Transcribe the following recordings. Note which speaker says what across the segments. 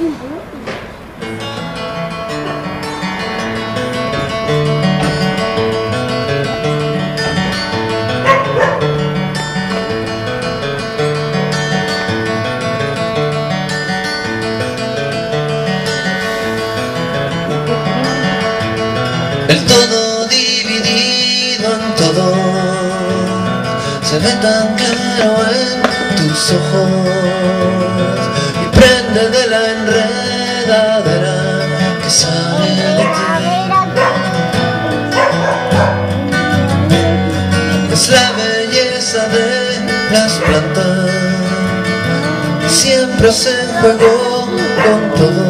Speaker 1: El todo dividido en todo se ve tan claro en tus ojos y prende de la enredadera que sale de ti. Es la belleza de las plantas, siempre hacen juego con todo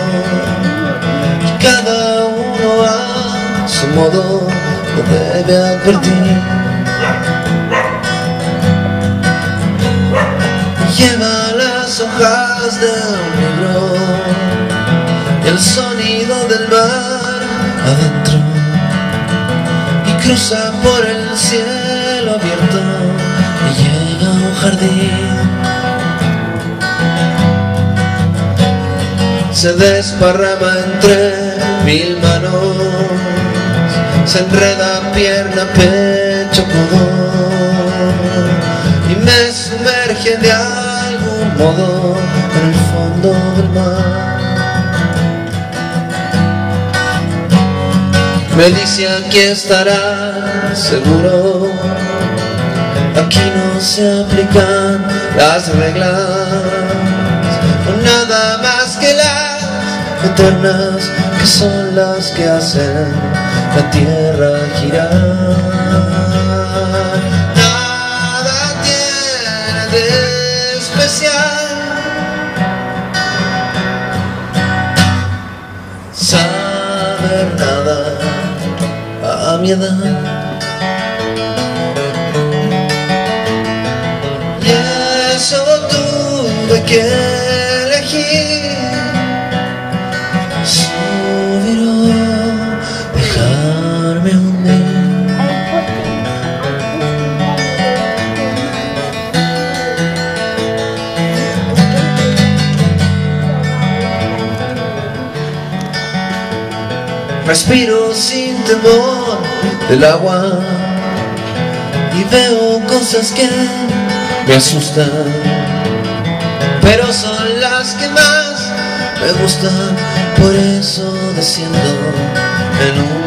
Speaker 1: y cada uno a su modo lo debe advertir. Lleva las hojas de un libro y el sonido del mar adentro y cruza por el cielo abierto y llega a un jardín. Se desparrama entre mil manos, se enreda pierna, pecho, codo y me sumerge de algún modo en el fondo del mar. Me dice aquí estará seguro, aquí no se aplican las reglas, no nada más que las eternas que son las que hacen la tierra girar. Nada tiene de especial saber nada a mi edad. Y eso tuve que elegir, subir o dejarme hundir. Respiro sin temor del agua y veo cosas que me asustan, pero son las que más me gustan, por eso desciendo en un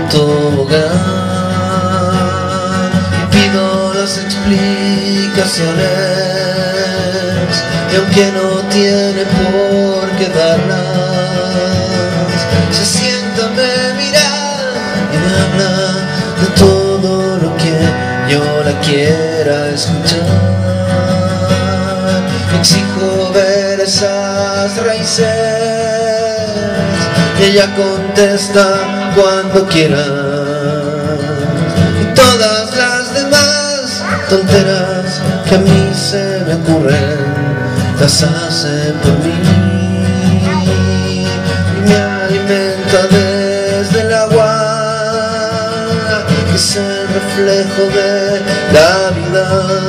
Speaker 1: tobogán y pido las explicaciones, y aunque no tiene por qué darlas, se sienta, me mira y me habla de todo lo que yo la quiera escuchar. Exijo ver esas raíces y ella contesta cuando quiera, y todas las demás tonteras que a mí se me ocurren las hace por mí y me alimenta desde el agua, que es el reflejo de la vida,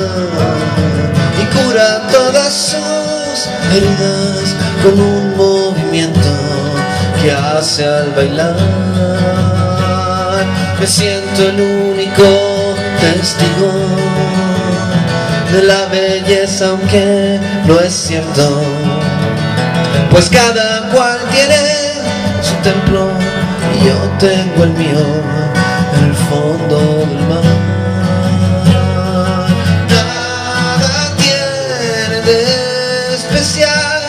Speaker 1: y cura todas sus heridas con un movimiento que hace al bailar. Me siento el único testigo de la belleza, aunque no es cierto, pues cada cual tiene su templo y yo tengo el mío en el fondo del mar. Nada tiene de especial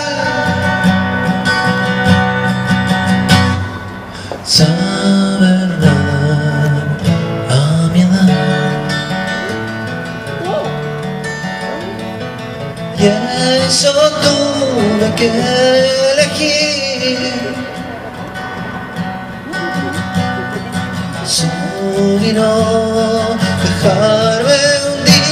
Speaker 1: saber nada a mi edad, y eso tuve que elegir, subir o dejarme hundir.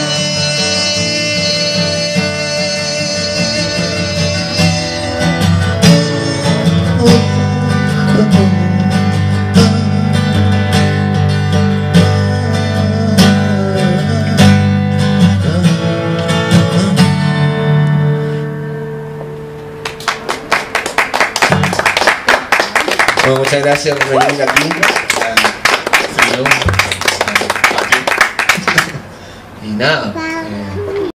Speaker 1: Bueno, muchas gracias por venir aquí. Y nada.